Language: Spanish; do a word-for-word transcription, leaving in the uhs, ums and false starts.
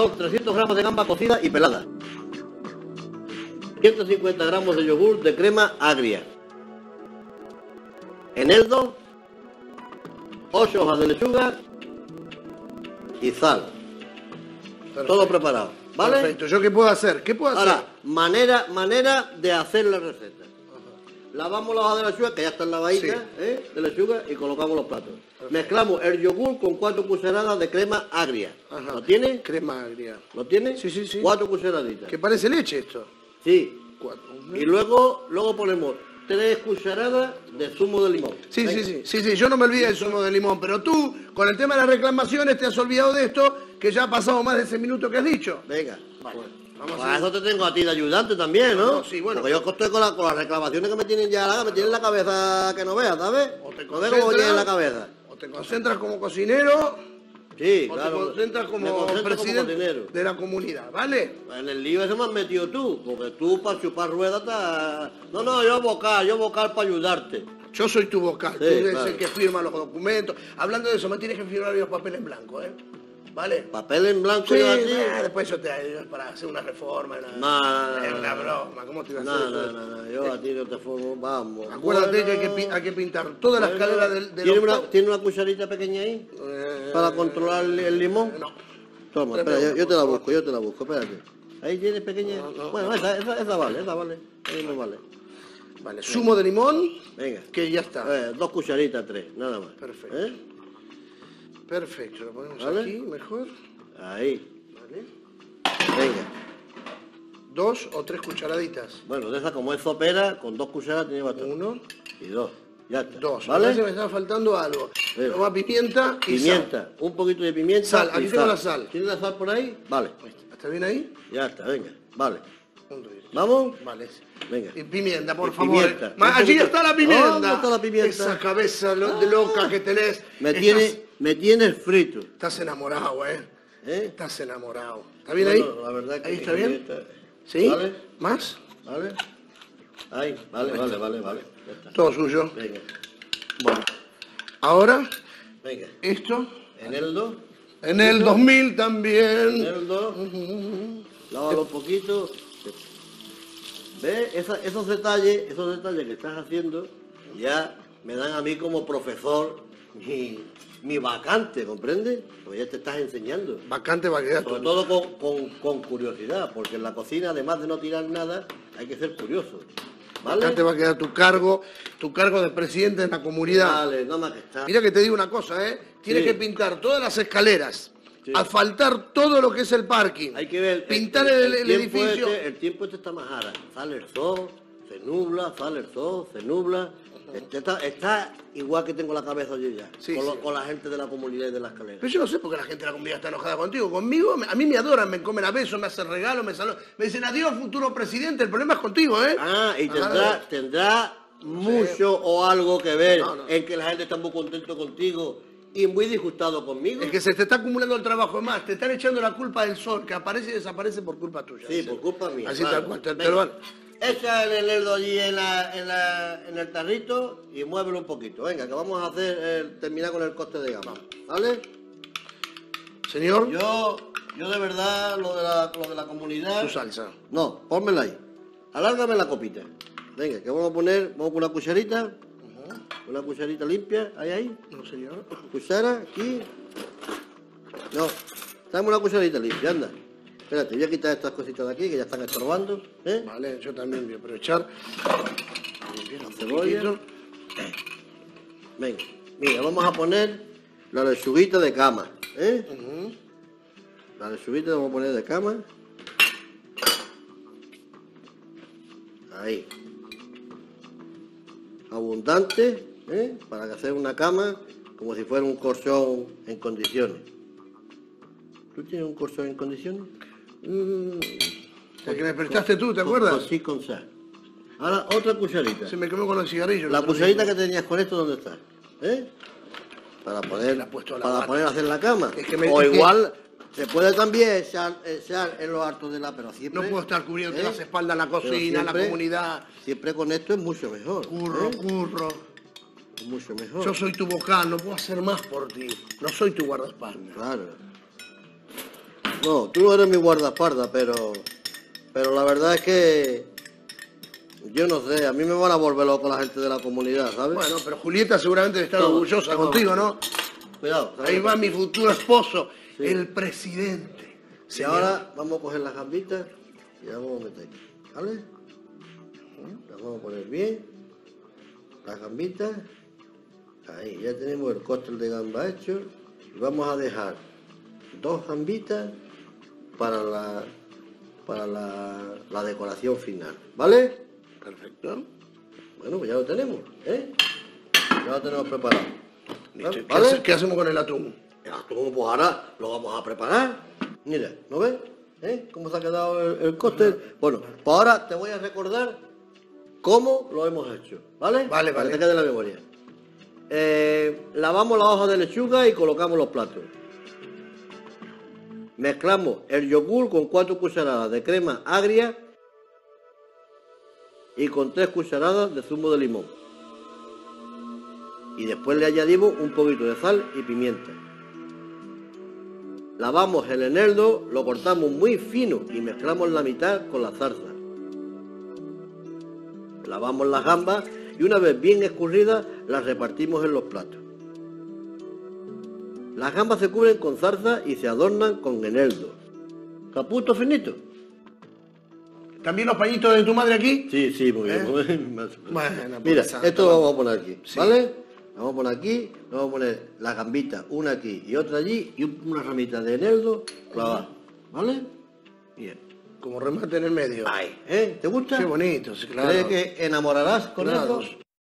son trescientos gramos de gamba cocida y pelada, ciento cincuenta gramos de yogur de crema agria, eneldo, ocho hojas de lechuga y sal. Perfecto. Todo preparado, ¿vale? Perfecto. ¿Yo qué puedo hacer? ¿Qué puedo hacer? Ahora, manera, manera de hacer la receta. Ajá. Lavamos la hoja de lechuga, que ya está lavadita, sí. ¿eh? de lechuga, y colocamos los platos. Perfecto. Mezclamos el yogur con cuatro cucharadas de crema agria. Ajá. ¿Lo tiene? Crema agria. ¿Lo tiene? Sí, sí, sí. Cuatro cucharaditas. ¿Qué parece leche esto? Sí. Cuatro. Y luego, luego ponemos tres cucharadas de zumo de limón. Sí, sí, sí, sí, sí, yo no me olvidé del zumo de limón, pero tú, con el tema de las reclamaciones, te has olvidado de esto, que ya ha pasado más de ese minuto que has dicho. Venga, vale. Vamos Para eso te tengo a ti de ayudante también, ¿no? no sí, bueno. Porque yo estoy con, la, con las reclamaciones que me tienen ya la, me tienen la cabeza que no veas, ¿sabes? O te no veo cómo tiene la cabeza. O te concentras como cocinero... Sí, o claro. te concentras como presidente como de la comunidad, ¿vale? En el lío ese me has metido tú, porque tú para chupar ruedas estás... No, no, yo vocal, yo vocal para ayudarte. Yo soy tu vocal, sí, tú eres claro. el que firma los documentos. Hablando de eso, me tienes que firmar los papeles en blanco, ¿eh? ¿Vale? ¿Papel en blanco? Sí, yo a ti? Nah, después yo te ayudo para hacer una reforma. Una, no, no, es no, una no, broma, ¿cómo te iba a no, hacer no, eso? no, no, yo a ti no te formo, vamos. Acuérdate bueno, que hay que, hay que pintar toda la bueno, escalera del... del ¿tiene, una, ¿Tiene una cucharita pequeña ahí? Eh, ¿Para controlar el, el limón? No. Toma, espera, yo, yo te la busco, yo te la busco, espérate. Ahí tienes pequeña... No, no, bueno, esa, esa, esa vale, esa vale. Ahí me vale. Vale, venga. Zumo de limón. Venga. Que ya está. Eh, dos cucharitas, tres, nada más. Perfecto. ¿Eh? Perfecto, lo ponemos ¿Vale? aquí, mejor. Ahí. Vale. Venga. Dos o tres cucharaditas. Bueno, de esa como es sopera, con dos cucharadas tiene bastante. Uno. Y dos. Ya está. Dos. ¿Vale? Me, me está faltando algo. Toma pimienta y pimienta. Sal. Un poquito de pimienta. Sal. Aquí tengo sal. la sal. ¿Tienes la sal por ahí? Vale. ¿Está bien ahí? Ya está, venga. Vale. Un, dos, ¿Vamos? Vale. Venga. Y pimienta, por y favor. Pimienta. Allí está la pimienta. ¿Dónde está la pimienta? Esa cabeza lo, de loca que tenés. Me Estás, tienes, me tienes frito. Estás enamorado, ¿eh? ¿Eh? Estás enamorado. ¿Está bien no, ahí? No, la verdad que ¿Ahí está bien? Está... ¿Sí? ¿Vale? ¿Más? ¿Vale? Ahí, vale, vale, vale, vale. Ya está. Todo suyo. Venga. Bueno. Ahora, venga. Esto. En el dos. En el dos mil también. En el dos. Uh-huh. Lávalo un poquito. ¿Ves? Esa, esos detalles, esos detalles que estás haciendo, ya me dan a mí como profesor mi, mi vacante, ¿comprendes? Pues ya te estás enseñando. Vacante va a quedar. Sobre todo con, con, con curiosidad, porque en la cocina, además de no tirar nada, hay que ser curioso. ¿Vale? Acá te va a quedar tu cargo, tu cargo de presidente en la comunidad. Vale, no más que está. Mira que te digo una cosa, ¿eh? Tienes sí. que pintar todas las escaleras, sí. asfaltar todo lo que es el parking. Hay que ver. Pintar el, el, el, el edificio. Este, el tiempo este está más ara. Sale el sol, se nubla, sale el sol, se nubla. Este está, está igual que tengo la cabeza yo ya, sí, con, lo, sí. con la gente de la comunidad y de la escalera. Pero yo no sé por qué la gente de la comunidad está enojada contigo. Conmigo, a mí me adoran, me comen a besos, me hacen regalos, me saludan. Me dicen adiós, futuro presidente. El problema es contigo, ¿eh? Ah, y tendrá, ah, tendrá no mucho sé. o algo que ver no, no. en que la gente está muy contento contigo y muy disgustado conmigo. Es que se te está acumulando el trabajo. Es más, te están echando la culpa del sol, que aparece y desaparece por culpa tuya. Sí, por culpa mía. Así claro. tal cual. Te, te lo van. Echa el eneldo allí en, la, en, la, en el tarrito y muévelo un poquito. Venga, que vamos a hacer eh, terminar con el coste de gama. ¿Vale? Señor. Yo, yo de verdad, lo de la, lo de la comunidad... Su salsa. No, pónmela ahí. Alárgame la copita. Venga, que vamos a poner, vamos con una cucharita. Uh-huh. Una cucharita limpia. ¿Ahí, ahí? No, señor. Cuchara, aquí. No, dame una cucharita limpia, anda. Espérate, voy a quitar estas cositas de aquí que ya están estorbando. ¿eh? Vale, yo también voy a aprovechar. La cebolla. Venga, mira, vamos a poner la lechuguita de cama. ¿eh? Uh-huh. La lechuguita la vamos a poner de cama. Ahí. Abundante, ¿eh? Para hacer una cama como si fuera un colchón en condiciones. ¿Tú tienes un colchón en condiciones? Mm, el que me prestaste tú, ¿te acuerdas? Con, sí, con sal. Ahora otra cucharita. Se me quemó con el cigarrillo. La cucharita que tenías con esto, ¿dónde está? ¿Eh? Para poder, la puesto a la para mano. poder hacer la cama. Es que me, o es igual que... se puede también echar, echar en los altos de la, pero siempre... No puedo estar cubriendo ¿eh? las espaldas, la cocina, siempre, la comunidad. Siempre con esto es mucho mejor. Curro, ¿eh? curro. Es mucho mejor. Yo soy tu vocal, no puedo hacer más por ti. No soy tu guardaespaldas. Claro. No, tú no eres mi guardaespaldas, pero... Pero la verdad es que... Yo no sé, a mí me van a volver loco la gente de la comunidad, ¿sabes? Bueno, pero Julieta seguramente está Toma, orgullosa toma. contigo, ¿no? Cuidado. Ahí va mi futuro esposo, Sí. el presidente. Y Señor. ahora vamos a coger las gambitas y las vamos a meter aquí, ¿vale? Las vamos a poner bien. Las gambitas. Ahí, ya tenemos el cóctel de gamba hecho. Y vamos a dejar dos gambitas para la para la, la decoración final, ¿vale? Perfecto. Bueno, pues ya lo tenemos, ¿eh? Ya lo tenemos preparado. Listo. ¿Qué, ¿Vale? hace- qué hacemos con el atún? El atún, pues ahora lo vamos a preparar. Mira, ¿no ves? ¿Eh? ¿Cómo se ha quedado el, el cóctel? Bueno, pues ahora te voy a recordar cómo lo hemos hecho, ¿vale? Vale, Para vale. que te quede en la memoria. Eh, lavamos la hoja de lechuga y colocamos los platos. Mezclamos el yogur con cuatro cucharadas de crema agria y con tres cucharadas de zumo de limón. Y después le añadimos un poquito de sal y pimienta. Lavamos el eneldo, lo cortamos muy fino y mezclamos la mitad con la zarza. Lavamos las gambas y una vez bien escurridas las repartimos en los platos. Las gambas se cubren con zarza y se adornan con eneldo. ¿Caputo finito? ¿También los pañitos de tu madre aquí? Sí, sí, muy bien. ¿Eh? muy bien. Bueno, Mira, pues, santo, esto lo vamos a poner aquí, Sí. ¿vale? Vamos a poner aquí, vamos a poner las gambitas, una aquí y otra allí, y un- una ramita de eneldo clavada, ¿vale? Bien. Como remate en el medio. Ahí, ¿eh? ¿Te gusta? Qué bonito, sí, claro. ¿Crees que enamorarás con Claro, eso?